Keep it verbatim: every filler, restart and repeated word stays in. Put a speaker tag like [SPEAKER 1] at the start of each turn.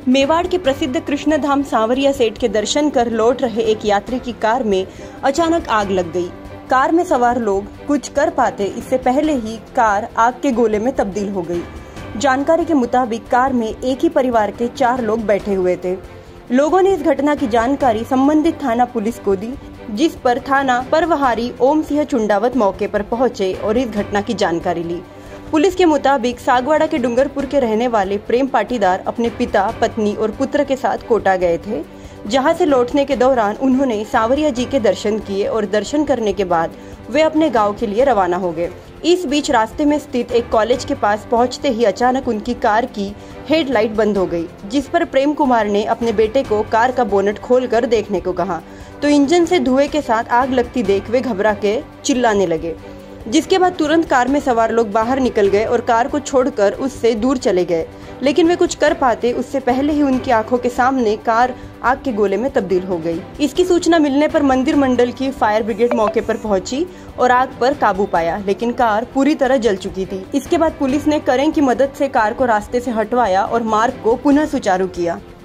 [SPEAKER 1] मेवाड़ के प्रसिद्ध कृष्णधाम सांवरिया सेठ के दर्शन कर लौट रहे एक यात्री की कार में अचानक आग लग गई। कार में सवार लोग कुछ कर पाते इससे पहले ही कार आग के गोले में तब्दील हो गई। जानकारी के मुताबिक कार में एक ही परिवार के चार लोग बैठे हुए थे। लोगों ने इस घटना की जानकारी संबंधित थाना पुलिस को दी, जिस पर थाना प्रभारी ओम सिंह चुंडावत मौके पर पहुंचे और इस घटना की जानकारी ली। पुलिस के मुताबिक सागवाड़ा के डूंगरपुर के रहने वाले प्रेम पाटीदार अपने पिता, पत्नी और पुत्र के साथ कोटा गए थे, जहां से लौटने के दौरान उन्होंने सांवरिया जी के दर्शन किए और दर्शन करने के बाद वे अपने गांव के लिए रवाना हो गए। इस बीच रास्ते में स्थित एक कॉलेज के पास पहुंचते ही अचानक उनकी कार की हेडलाइट बंद हो गई, जिस पर प्रेम कुमार ने अपने बेटे को कार का बोनट खोलकर देखने को कहा तो इंजन से धुएं के साथ आग लगती देख वे घबरा के चिल्लाने लगे, जिसके बाद तुरंत कार में सवार लोग बाहर निकल गए और कार को छोड़कर उससे दूर चले गए। लेकिन वे कुछ कर पाते उससे पहले ही उनकी आंखों के सामने कार आग के गोले में तब्दील हो गई। इसकी सूचना मिलने पर मंदिर मंडल की फायर ब्रिगेड मौके पर पहुंची और आग पर काबू पाया, लेकिन कार पूरी तरह जल चुकी थी। इसके बाद पुलिस ने करें की मदद से कार को रास्ते से हटवाया और मार्ग को पुनः सुचारू किया।